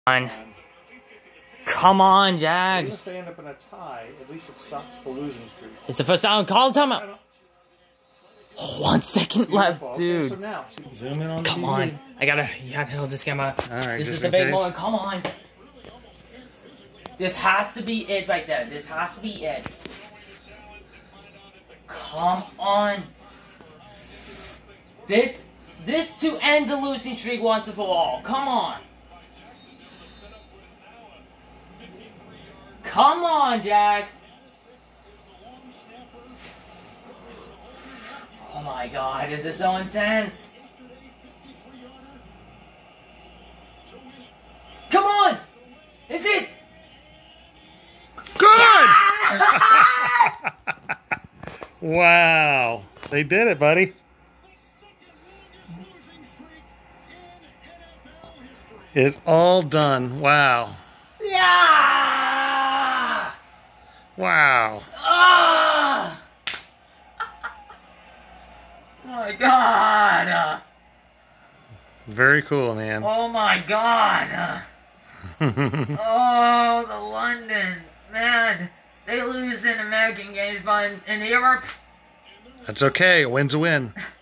Come on, Jags. Even if they end up in a tie, at least it stops the losing streak. It's the first down. Call timeout. 1 second left, dude. Okay, so now, zoom in on the Come on. You gotta hold this camera. Alright, this is the big moment. Come on. This has to be it right there. This has to be it. Come on. This to end the losing streak once and for all. Come on. Come on, Jags. Oh my God, this is so intense. Come on! Is it? Good! Wow. They did it, buddy. It's all done. Wow. Yeah! Wow. Ah! Oh my God! Very cool, man. Oh my God! Oh, the London. Man, they lose in American games, but in Europe... That's okay. A win's a win.